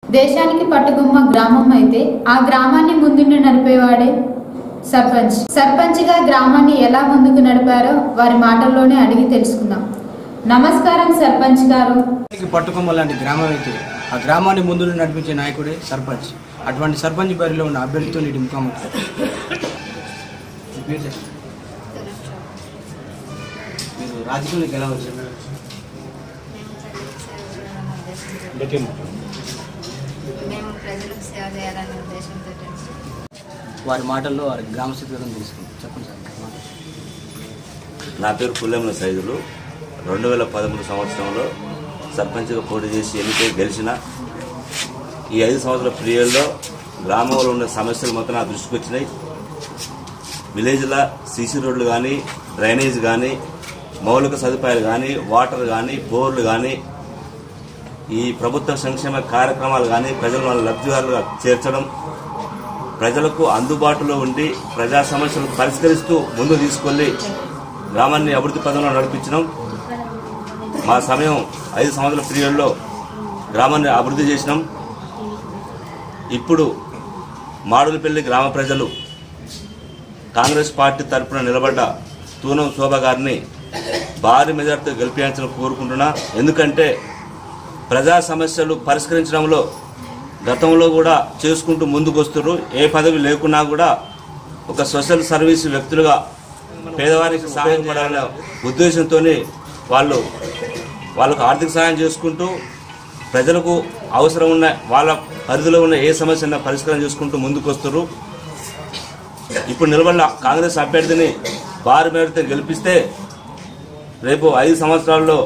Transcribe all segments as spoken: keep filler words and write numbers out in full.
దేశానికి పట్టుగుమ్మ గ్రామం అయితే ఆ గ్రామాన్ని ముందుండి నడిపేవాడే సర్పంచ్. సర్పంచ్గా గ్రామాన్ని ఎలా ముందుకు నడిపారో వారి మాటల్లోనే అడిగి తెలుసుకుందాం. నమస్కారం సర్పంచ్ గారు. పట్టుకొమ్మ లాంటి గ్రామం అయితే ఆ గ్రామాన్ని ముందు నడిపించే నాయకుడే సర్పంచ్. అటువంటి సర్పంచ్ బరిలో ఉన్న అభ్యర్థితో నీటి ముఖాముఖి. మీరు రాజకీయాలకు ఎలా వచ్చారు? వారి మాటల్లో వారి గ్రామ స్థితిగతులను తెలుసుకుంటాం. చెప్పండి సార్. నా పేరు పుల్లెముల సైదులు. రెండు వేల పదమూడు సంవత్సరంలో సర్పంచ్గా పోటీ చేసి ఎన్నికై గెలిచిన ఈ ఐదు సంవత్సరాల పీరియడ్లో గ్రామంలో ఉన్న సమస్యలు మొత్తం నా దృష్టికి వచ్చినాయి. విలేజ్లో సీసీ రోడ్లు కానీ, డ్రైనేజ్ కానీ, మౌలిక సదుపాయాలు కానీ, వాటర్ కానీ, బోర్లు కానీ, ఈ ప్రభుత్వ సంక్షేమ కార్యక్రమాలు కానీ ప్రజల వాళ్ళ లబ్ధిదారులుగా చేర్చడం, ప్రజలకు అందుబాటులో ఉండి ప్రజా సమస్యలను పరిష్కరిస్తూ ముందు తీసుకెళ్లి గ్రామాన్ని అభివృద్ధి పదంలో నడిపించడం. మా సమయం ఐదు సంవత్సరాల పీరియడ్లో గ్రామాన్ని అభివృద్ధి చేసినాం. ఇప్పుడు మాడులపల్లి గ్రామ ప్రజలు కాంగ్రెస్ పార్టీ తరఫున నిలబడ్డ తూనం శోభ గారిని భారీ మెజార్టీతో గెలిపించాలని కోరుకుంటున్నా. ఎందుకంటే ప్రజా సమస్యలు పరిష్కరించడంలో గతంలో కూడా చేసుకుంటూ ముందుకు వస్తున్నారు. ఏ పదవి లేకున్నా కూడా ఒక సోషల్ సర్వీస్ వ్యక్తులుగా పేదవారికి సహాయం పడాలనే ఉద్దేశంతో వాళ్ళు వాళ్ళకు ఆర్థిక సహాయం చేసుకుంటూ ప్రజలకు అవసరం ఉన్న వాళ్ళ పరిధిలో ఉన్న ఏ సమస్యను పరిష్కారం చేసుకుంటూ ముందుకు వస్తున్నారు. ఇప్పుడు నిలబడిన కాంగ్రెస్ అభ్యర్థిని భారీ మేరతో గెలిపిస్తే రేపు ఐదు సంవత్సరాల్లో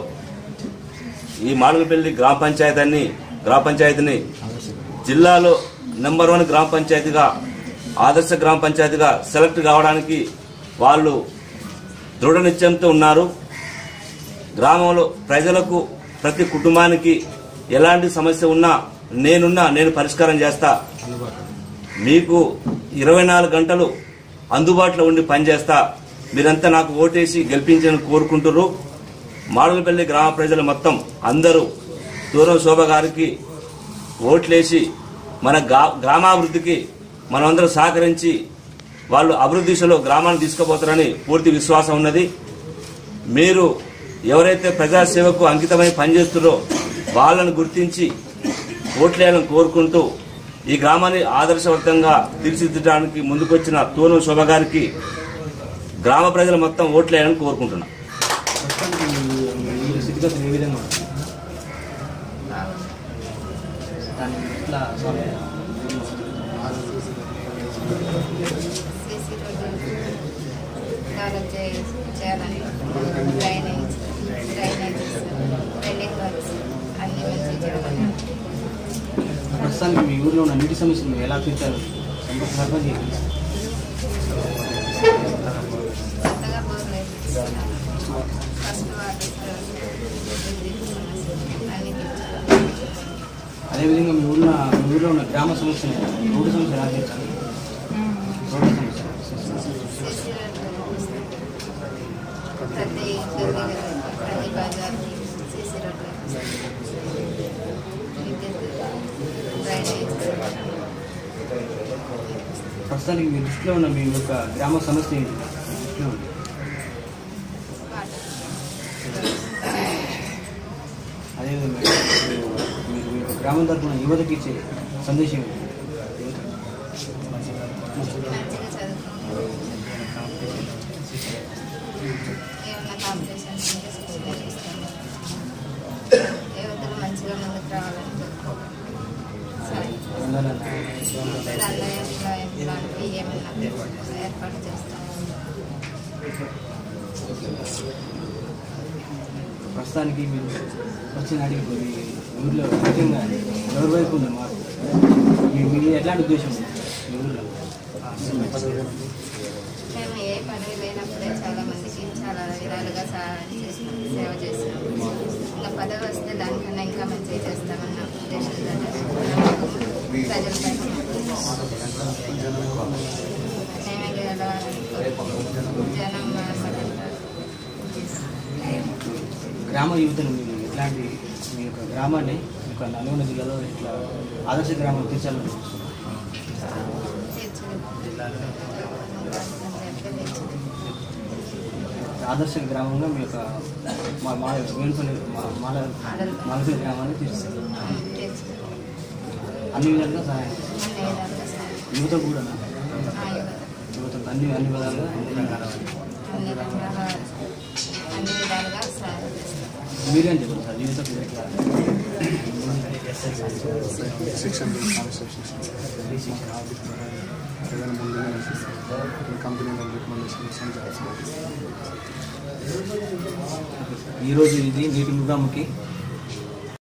ఈ మాడుగులపల్లి గ్రామ పంచాయతీని గ్రామ పంచాయతీని జిల్లాలో నెంబర్ వన్ గ్రామ పంచాయతీగా, ఆదర్శ గ్రామ పంచాయతీగా సెలెక్ట్ కావడానికి వాళ్ళు దృఢ నిశ్చయంతో ఉన్నారు. గ్రామంలో ప్రజలకు ప్రతి కుటుంబానికి ఎలాంటి సమస్య ఉన్నా నేనున్నా, నేను పరిష్కారం చేస్తా, మీకు ఇరవై నాలుగు గంటలు అందుబాటులో ఉండి పనిచేస్తా, మీరంతా నాకు ఓటేసి గెలిపించాలని కోరుకుంటున్నారు. మాడుగులపల్లి గ్రామ ప్రజలు మొత్తం అందరూ తూరం శోభ గారికి ఓట్లేసి మన గ్రామాభివృద్ధికి మనమందరం సహకరించి వాళ్ళు అభివృద్ధి దిశలో గ్రామాన్ని తీసుకుపోతారని పూర్తి విశ్వాసం ఉన్నది. మీరు ఎవరైతే ప్రజాసేవకు అంకితమై పనిచేస్తున్నారో వాళ్ళను గుర్తించి ఓట్లేయాలని కోరుకుంటూ ఈ గ్రామాన్ని ఆదర్శవంతంగా తీర్చిదిద్దడానికి ముందుకొచ్చిన తూనం శోభ గారికి గ్రామ ప్రజలు మొత్తం ఓట్లేయాలని కోరుకుంటున్నా. చేయాలని డ్రైనేజ్ డ్రైనేజెస్ వెల్డింగ్ వర్క్స్ అన్ని మంచిగా చేయాలని. ప్రస్తుతానికి మీ ఊర్లో ఉన్న నీటి సమస్యలు ఎలా తీర్చారు? సర్పంచ్ కొత్తగా బోర్లు వేపిస్తున్నాం. ఫస్ట్ వాటర్ అన్ని. అదేవిధంగా మీ ఊర్లో మీ ఊర్లో ఉన్న గ్రామ సమస్యలు రోడ్డు సమస్య ఎలా తీర్చాలి? రోడ్డు సమస్య ప్రతి ప్రతి బజార్కి సీసీ రోడ్లు, డ్రైనేజ్. ప్రస్తుతానికి మీ దృష్టిలో ఉన్న మీ యొక్క గ్రామ సమస్య ఏంటి? దృష్టిలో ఉంది. అదేవిధంగా మీరు మీ యొక్క గ్రామం తరఫున యువతకి ఇచ్చే సందేశం ఏంటి? మంచిగా చదువుకుంటాం. ఏమన్నా కాంపిటీషన్స్ ఉంటే సూచనలు ఇస్తాము. యువతలు మంచిగా ముందుకు రావాలని చెప్పుకోవాలి. ఇలాంటివి ఏమన్నా ఏర్పాటు చేస్తాము. ప్రస్తుతానికి మీరు వచ్చిన నాటికి మీ ఊళ్ళో ముఖ్యంగా ఎవరి వైపు ఉంది మార్పు? మీ ఎట్లాంటి ఉద్దేశం ఉంది మీ ఊళ్ళో? మేము ఏ పదవి లేనప్పుడే చాలా మందికి చాలా విధాలుగా సహాయం చేసుకుని సేవ చేస్తాము. ఇంకా పదవి వస్తే దానికన్నా ఇంకా మంచిగా చేస్తామన్న ఉద్దేశంతో ప్రజలపై మేమే గెలవాలని జనం గ్రామ యువతను మీరు ఎట్లాంటి మీ యొక్క గ్రామాన్ని యొక్క నల్గొండ జిల్లాలో ఇట్లా ఆదర్శ గ్రామం తీర్చాలని ఆదర్శ గ్రామంగా మీ యొక్క మా మా వేలుపల్లి మాల మాలపల్లి గ్రామాన్ని తీర్చారు. అన్ని విధాలుగా సహాయం యువత కూడా యువత అన్ని అన్ని విధాలుగా అన్ని విధాలుగా సహాయం చేస్తాం. మీరేం చెప్పారు సార్ యువతకు ఎట్లా శిక్షణ ఏదైనా ముందుగా కంపెనీలో రికమెండేషన్ ఈరోజు ఇది నీటి ముఖాముఖి